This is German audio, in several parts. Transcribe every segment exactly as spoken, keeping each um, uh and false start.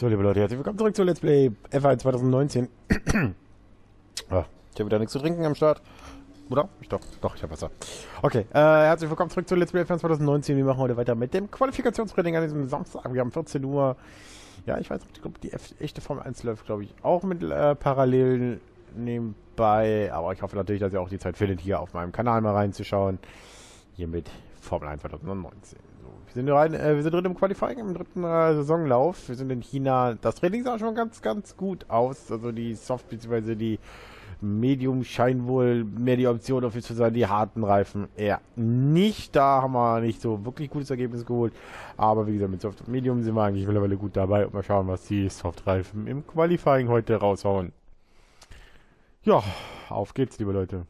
So, liebe Leute, herzlich willkommen zurück zu Let's Play F eins zwanzig neunzehn. Ah, ich habe wieder nichts zu trinken am Start. Oder? Ich doch, doch, ich habe Wasser. Okay, äh, herzlich willkommen zurück zu Let's Play F eins zwanzig neunzehn. Wir machen heute weiter mit dem Qualifikationstraining an diesem Samstag. Wir haben vierzehn Uhr. Ja, ich weiß nicht, ich glaube, die F echte Formel eins läuft, glaube ich, auch mit äh, parallel nebenbei. Aber ich hoffe natürlich, dass ihr auch die Zeit findet, hier auf meinem Kanal mal reinzuschauen. Hier mit Formel eins zwanzig neunzehn. So, wir, sind rein, äh, wir sind drin im Qualifying, im dritten äh, Saisonlauf. Wir sind in China. Das Training sah schon ganz, ganz gut aus. Also die Soft- bzw. die Medium scheinen wohl mehr die Option dafür zu sein, die harten Reifen eher nicht. Da haben wir nicht so wirklich gutes Ergebnis geholt. Aber wie gesagt, mit Soft und Medium sind wir eigentlich mittlerweile gut dabei. Und mal schauen, was die Soft-Reifen im Qualifying heute raushauen. Ja, auf geht's, liebe Leute.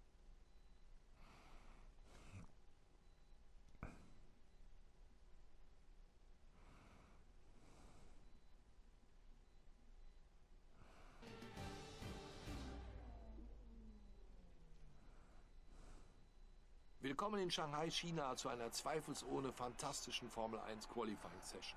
Willkommen in Shanghai, China, zu einer zweifelsohne fantastischen Formel eins Qualifying Session.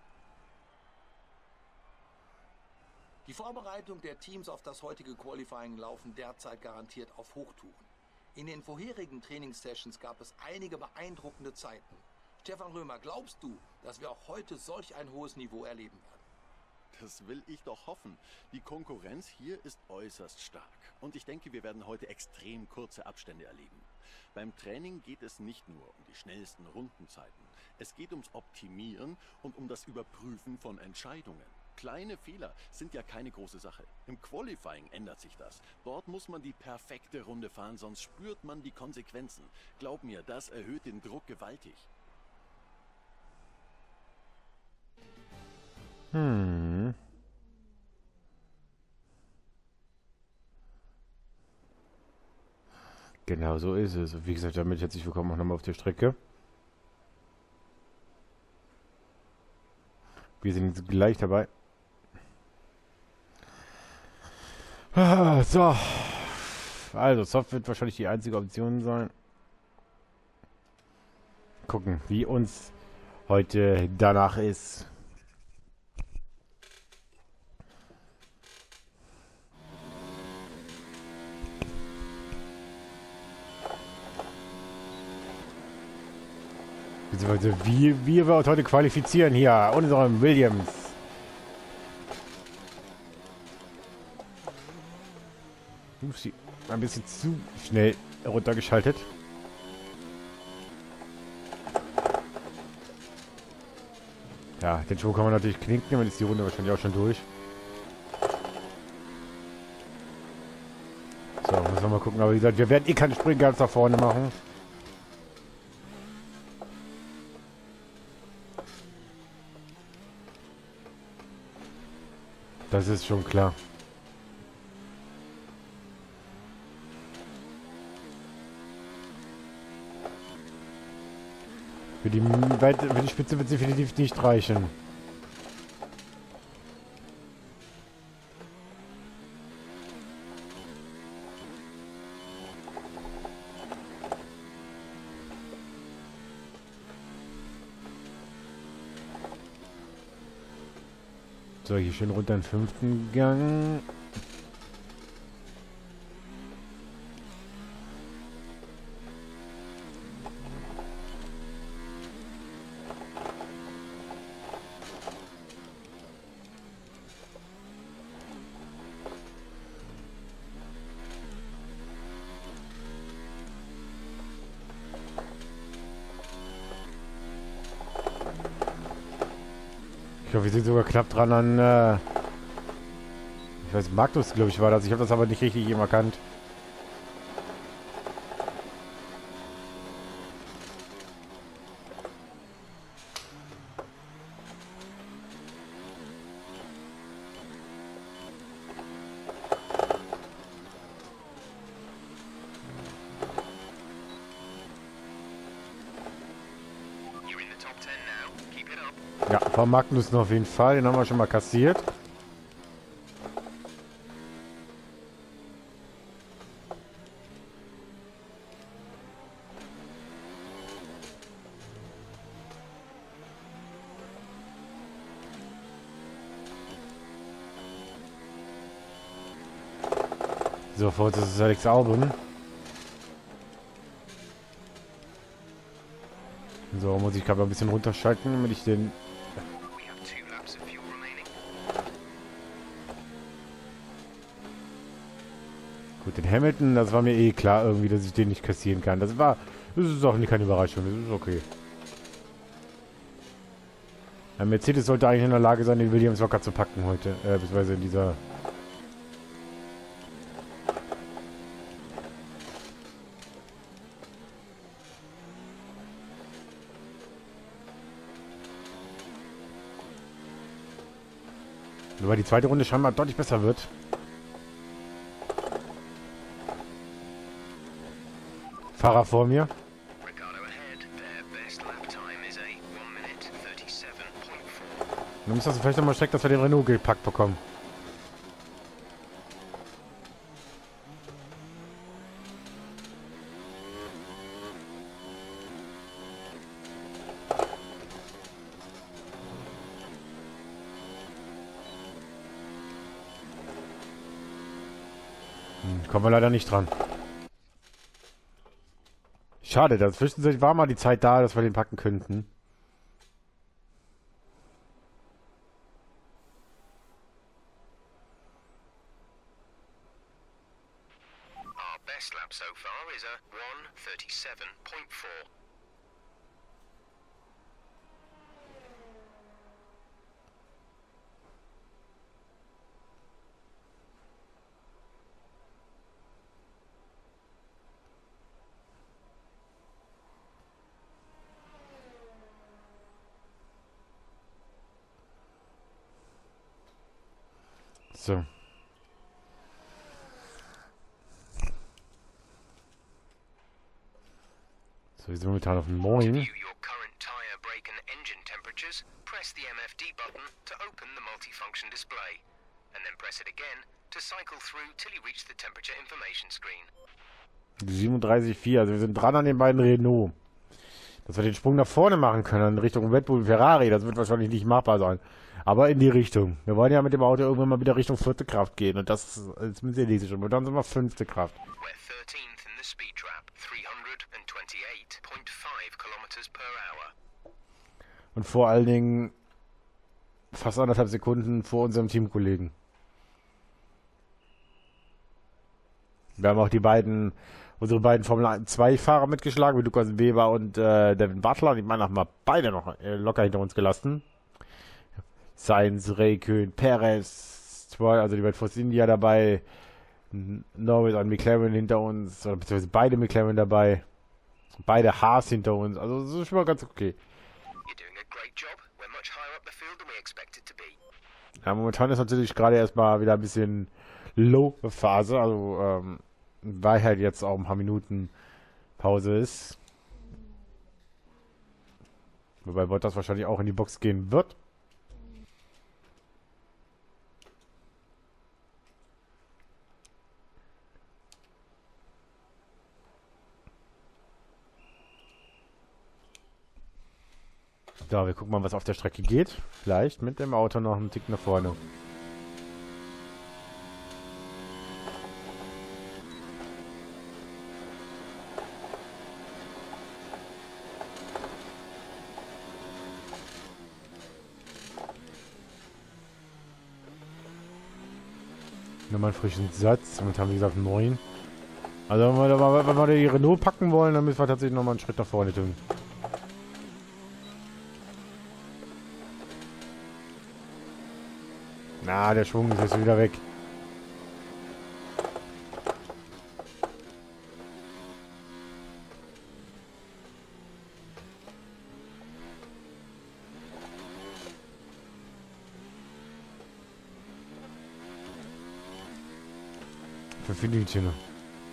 Die Vorbereitung der Teams auf das heutige Qualifying laufen derzeit garantiert auf Hochtouren. In den vorherigen Trainingssessions gab es einige beeindruckende Zeiten. Stefan Römer, glaubst du, dass wir auch heute solch ein hohes Niveau erleben werden? Das will ich doch hoffen. Die Konkurrenz hier ist äußerst stark. Und ich denke, wir werden heute extrem kurze Abstände erleben. Beim Training geht es nicht nur um die schnellsten Rundenzeiten. Es geht ums Optimieren und um das Überprüfen von Entscheidungen. Kleine Fehler sind ja keine große Sache. Im Qualifying ändert sich das. Dort muss man die perfekte Runde fahren, sonst spürt man die Konsequenzen. Glaub mir, das erhöht den Druck gewaltig. Hm. Genau so ist es. Wie gesagt, damit herzlich willkommen auch nochmal auf der Strecke. Wir sind jetzt gleich dabei. Ah, so. Also, Soft wird wahrscheinlich die einzige Option sein. Gucken, wie uns heute danach ist. Beziehungsweise wie, wie wir uns heute qualifizieren hier, unserem Williams. Upsi, ein bisschen zu schnell runtergeschaltet. Ja, den Schuh kann man natürlich knicken, damit ist die Runde wahrscheinlich auch schon durch. So, müssen wir mal gucken. Aber wie gesagt, wir werden eh keine Sprint ganz nach vorne machen. Das ist schon klar. Für die, für die Spitze wird sie definitiv nicht reichen. So, hier schön runter in den fünften Gang. Ich hoffe, wir sind sogar knapp dran an, äh ich weiß, Magnus, glaube ich, war das. Ich habe das aber nicht richtig eben erkannt. Ja, von Magnus noch auf jeden Fall. Den haben wir schon mal kassiert. Sofort, das ist Alex Albon. So, muss ich gerade ein bisschen runterschalten, damit ich den... Gut, den Hamilton, das war mir eh klar irgendwie, dass ich den nicht kassieren kann. Das war... Das ist auch keine Überraschung, das ist okay. Ein Mercedes sollte eigentlich in der Lage sein, den Williams locker zu packen heute. Äh, beziehungsweise in dieser... Weil die zweite Runde scheinbar deutlich besser wird. Fahrer vor mir. Dann ist das vielleicht nochmal schlecht, dass wir den Renault gepackt bekommen. Hm, kommen wir leider nicht dran. Schade, dazwischen war mal die Zeit da, dass wir den packen könnten. Best lap so far is a one thirty-seven point four. So. So, wir sind momentan auf neun. siebenunddreißig Komma vier, also wir sind dran an den beiden Renault. Dass wir den Sprung nach vorne machen können in Richtung Red Bull Ferrari, das wird wahrscheinlich nicht machbar sein. Aber in die Richtung. Wir wollen ja mit dem Auto irgendwann mal wieder Richtung vierte Kraft gehen. Und das ist jetzt mit der nächste schon. Und dann sind wir fünfte Kraft. Und vor allen Dingen fast anderthalb Sekunden vor unserem Teamkollegen. Wir haben auch die beiden, unsere beiden Formel zwei Fahrer mitgeschlagen, wie Lukas Weber und äh, Devin Butler. Die meinen, haben wir beide noch äh, locker hinter uns gelassen. Sainz, Räikkönen, Perez, also die beiden Force India dabei, Norris und McLaren hinter uns, oder beziehungsweise beide McLaren dabei, beide Haas hinter uns, also das ist schon mal ganz okay. Ja, momentan ist natürlich gerade erstmal wieder ein bisschen Low-Phase, also ähm, weil halt jetzt auch ein paar Minuten Pause ist. Wobei Bottas wahrscheinlich auch in die Box gehen wird. So, wir gucken mal, was auf der Strecke geht. Vielleicht mit dem Auto noch einen Tick nach vorne. Nochmal einen frischen Satz. Damit haben wir gesagt neun. Also wenn wir, wenn wir die Renault packen wollen, dann müssen wir tatsächlich nochmal einen Schritt nach vorne tun. Na, der Schwung ist jetzt wieder weg. Fünf Minuten noch.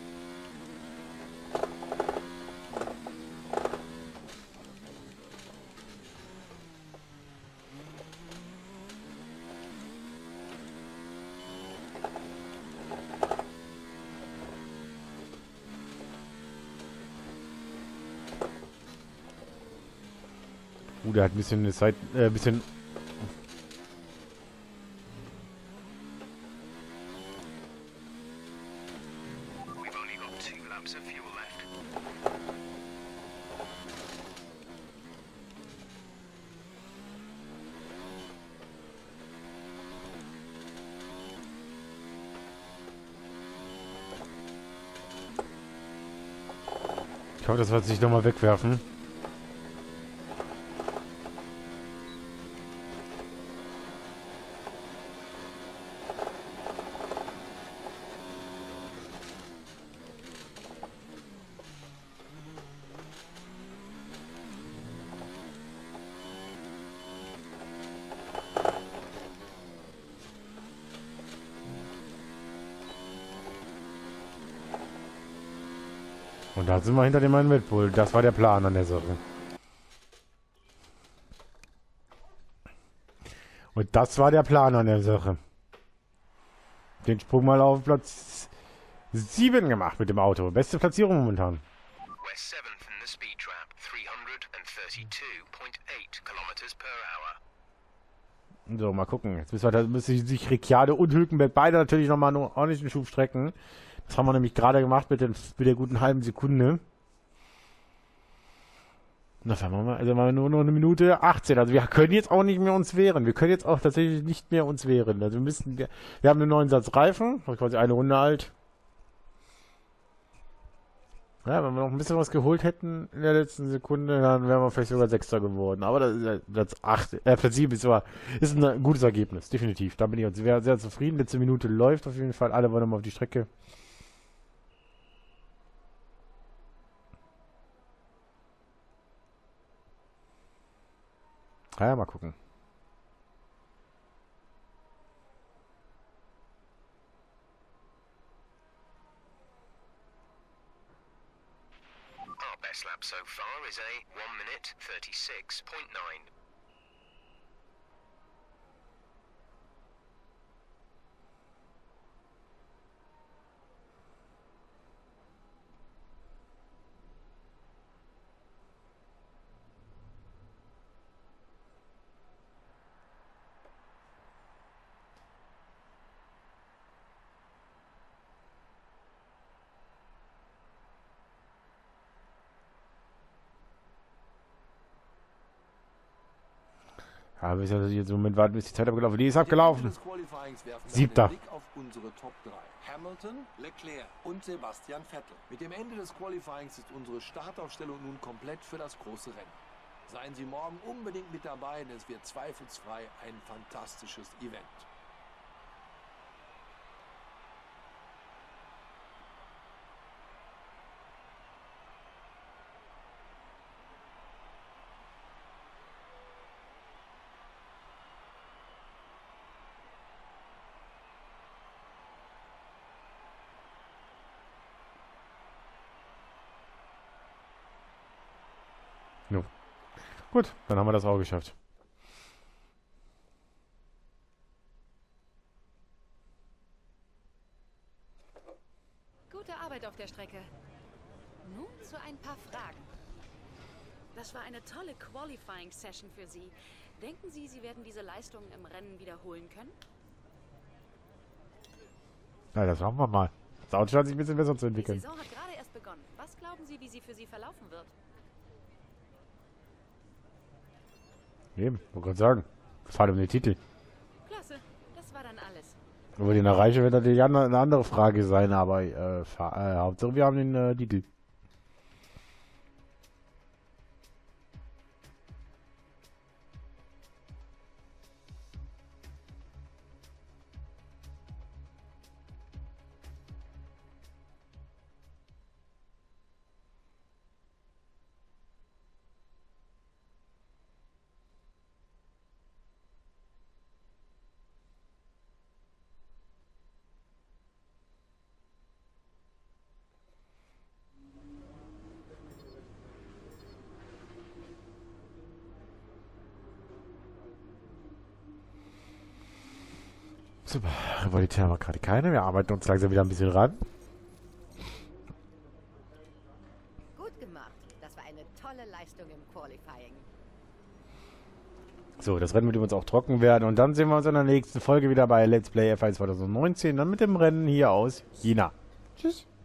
Uh, der hat ein bisschen eine Zeit, äh, ein bisschen. laps of fuel left. Ich hoffe, das wird sich nochmal wegwerfen. Und da sind wir hinter dem einen Red Bull. Das war der Plan an der Sache. Und das war der Plan an der Sache. Den Sprung mal auf Platz sieben gemacht mit dem Auto. Beste Platzierung momentan. We're seventh in the speed trap, three thirty-two point eight kilometers per hour. So, mal gucken. Jetzt müssen wir, da müssen sich Ricciardo und Hülkenberg beide natürlich nochmal einen ordentlichen Schub strecken. Das haben wir nämlich gerade gemacht mit, den, mit der guten halben Sekunde. Na, fahren wir mal, also mal nur noch eine Minute achtzehn. Also wir können jetzt auch nicht mehr uns wehren. Wir können jetzt auch tatsächlich nicht mehr uns wehren. Also wir müssen, wir, wir haben einen neuen Satz Reifen, quasi eine Runde alt. Ja, wenn wir noch ein bisschen was geholt hätten in der letzten Sekunde, dann wären wir vielleicht sogar Sechster geworden. Aber das ist ja Platz acht, äh, Platz sieben ist, aber, ist ein gutes Ergebnis, definitiv. Da bin ich jetzt sehr, sehr zufrieden. Letzte Minute läuft auf jeden Fall. Alle wollen nochmal auf die Strecke. Ja, mal gucken. Our best lap so far is a one minute thirty-six point nine. Ja, bis jetzt im Moment warten, bis die Zeit abgelaufen ist. Die ist abgelaufen. Siebter. Auf unsere Top drei. Hamilton, Leclerc und Sebastian Vettel. Mit dem Ende des Qualifyings ist unsere Startaufstellung nun komplett für das große Rennen. Seien Sie morgen unbedingt mit dabei, denn es wird zweifelsfrei ein fantastisches Event. Jo. Gut, dann haben wir das auch geschafft. Gute Arbeit auf der Strecke. Nun zu ein paar Fragen. Das war eine tolle Qualifying-Session für Sie. Denken Sie, Sie werden diese Leistung im Rennen wiederholen können? Na, das machen wir mal. Das Auto scheint sich ein bisschen besser zu entwickeln. Die Saison hat gerade erst begonnen. Was glauben Sie, wie sie für Sie verlaufen wird? Eben, wollte gerade sagen. Es fahrt um den Titel. Klasse, das war dann alles. Ob wir den erreichen, wird natürlich eine andere Frage sein, aber äh, äh, Hauptsache wir haben den äh, Titel. Super, Rivalität haben wir gerade keine. Wir arbeiten uns langsam wieder ein bisschen ran. Gut gemacht. Das war eine tolle Leistung im Qualifying. So, das Rennen wird übrigens auch trocken werden. Und dann sehen wir uns in der nächsten Folge wieder bei Let's Play F eins zwanzig neunzehn. Dann mit dem Rennen hier aus China. Tschüss.